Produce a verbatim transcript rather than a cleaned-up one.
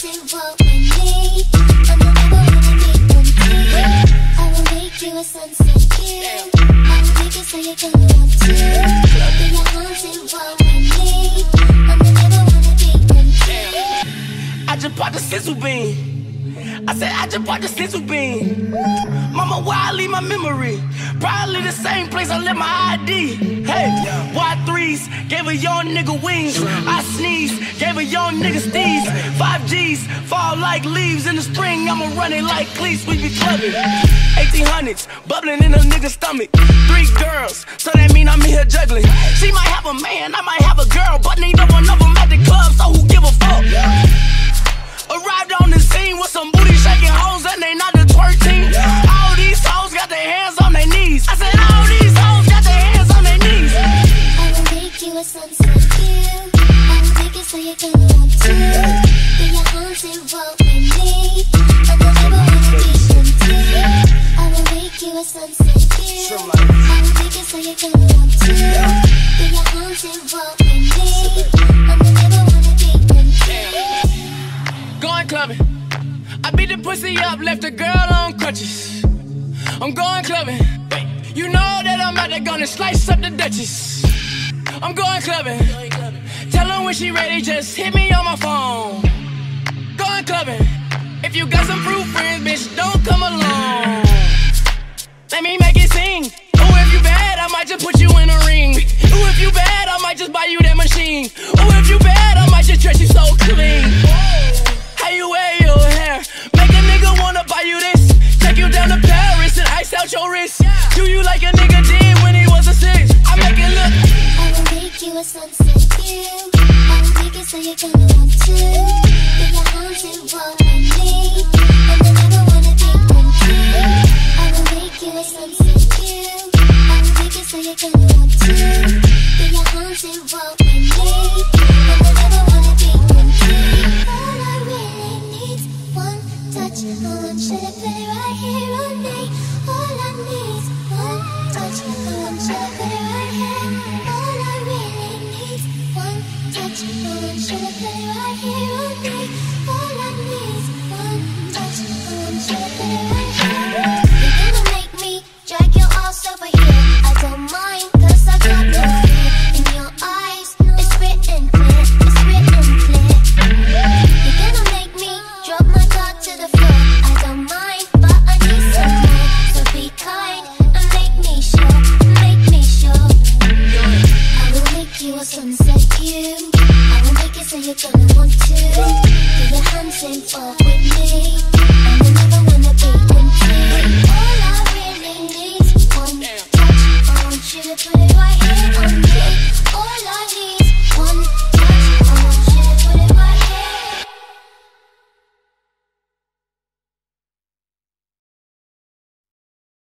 haunted walk with me. I'm the never wanna be empty. I will make you a sunset view. I will make it so you're gonna want to. Be a haunted walk with me. I'm the never wanna be empty. I just bought the sizzle bean. I said I just bought the sizzle bean. Mama, where I leave my memory? Probably the same place I left my I D. Hey, Y threes gave a young nigga wings. I sneeze, gave a young nigga steez. Five G's fall like leaves in the spring. I'ma run it like cleats, we be clubbing. eighteen hundreds bubbling in a nigga's stomach. Three girls, so that mean I'm in here juggling. She might have a man, I might have a girl, but neither one of them at the club, so who give a fuck? Arrived on the scene with some booty shaking hoes and they not the twerk team. All these hoes got their hands on their knees. I said all these hoes got their hands on their knees. I will make you a sunset view. I will make it so you're gonna want to. Be a haunted walk with me. I'm the never wanna be empty. I will make you a sunset view. I will make it so you're gonna want to. Be a haunted walk with me. I'm the never wanna be empty. Going clubbing. I beat the pussy up, left a girl on crutches. I'm going clubbing. You know that I'm out there gonna slice up the Duchess. I'm going clubbing. Tell her when she ready, just hit me on my phone. Going clubbing. If you got some fruit friends, bitch, don't come along. Let me make it sing. Oh, if you bad, I might just put you in a ring. Oh, if you bad, I might just buy you that machine. Oh, if you bad, I might just dress you so clean. How you wear your hair? Make a nigga wanna buy you this. Take you down to Paris and ice out your wrist. Do you like a nigga did when he was a six? I make it look. I will make you a sunset view. I will make it so you're gonna want to. Be a haunted walk with me. I'm the never wanna be empty. I will make you a sunset view. I will make it so you're gonna want to. Be a haunted walk with me. I'm the never wanna be empty.